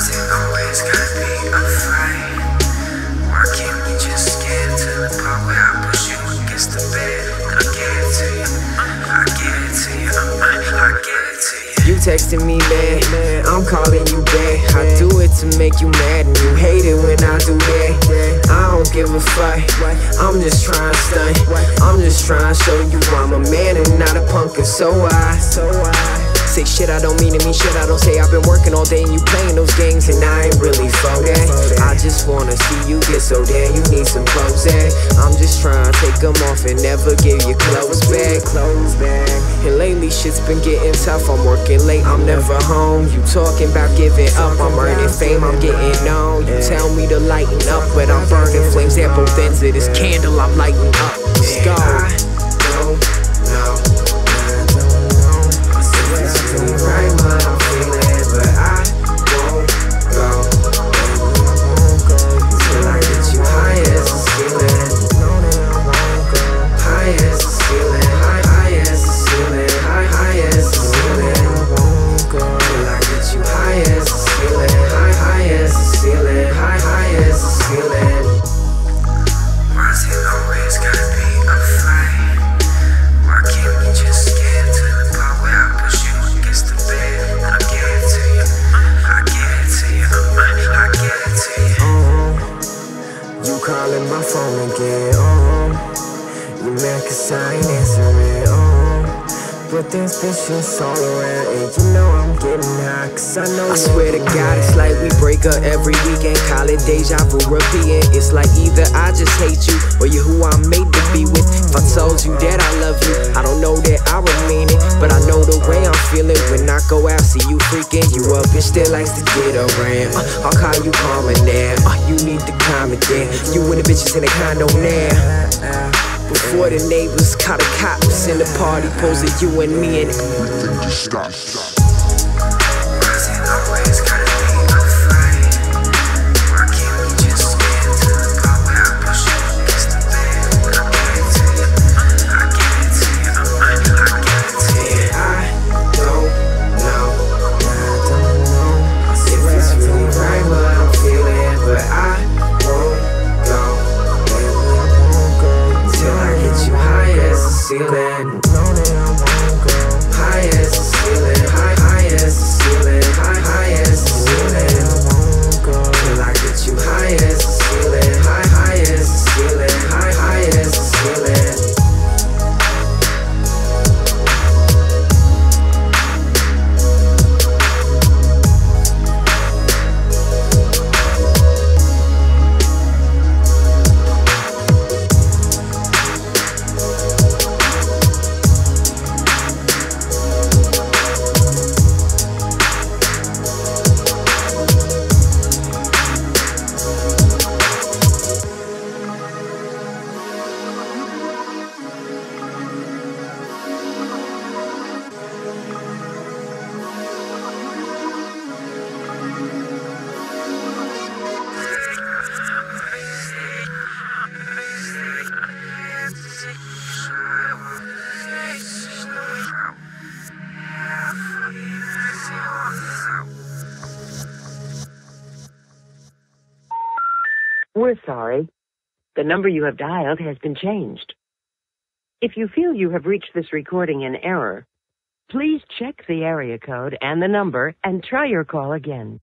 Why's it always gotta be a fight? Why can't we just get to the part where I push you against the bed? And I give it to you, I give it to you, I give it to you. You texting me, man, I'm calling you back. I do it to make you mad and you hate it when I do that. I don't give a fuck, I'm just trying to stunt. I'm just trying to show you I'm a man and not a punk, and so I say shit I don't mean to mean shit I don't say. I've been working all day and you playing those games and I ain't really for that. I just wanna see you get so damn you need some clothes, I'm just trying to take them off and never give your clothes back. And lately shit's been getting tough, I'm working late, I'm never home. You talking about giving up, I'm earning fame, I'm getting known. You tell me to lighten up, but I'm burning flames at both ends of this candle, I'm lighting up. Let's go. I don't know. Right what I'm feeling, but I won't go. Till I get you high as the ceiling. High as the ceiling, high as the ceiling, high as the ceiling. Till I get you high as the ceiling, high as the ceiling, high as the ceiling. Why's it always gotta be a fight? Why can't we just get to the part where I push you against the bed? And I give it to you, I give it to you, I give it to you. You calling my phone again, you mad cause I ain't answering, but there's bitches all around and you know I'm getting high cause I know. I swear to God it's like we break up every weekend. Call it deja vu repeating. It's like either I just hate you or you're who I'm made to be with. If I told you that I love you, I don't know that I would mean it, but I know the way I'm feeling when I go out, see you freaking you up and still likes to get around. I'll call you calmer now, you need to calm it down. You and the bitches in the condo now. Before the neighbors caught the cops in the party posing you and me and everything just stopped. Why's it always gotta be a fight? Why can't we just get to the part where I push you against the bed? And I give it to you, I give it to you, I give it to you. I don't know if it's really right what I'm feeling, but I won't go. Till I get you high as the ceiling. High as the ceiling, high as the ceiling, high as the ceiling. Till I get you high as the ceiling, high as the ceiling, high as the ceiling. We're sorry. The number you have dialed has been changed. If you feel you have reached this recording in error, please check the area code and the number and try your call again.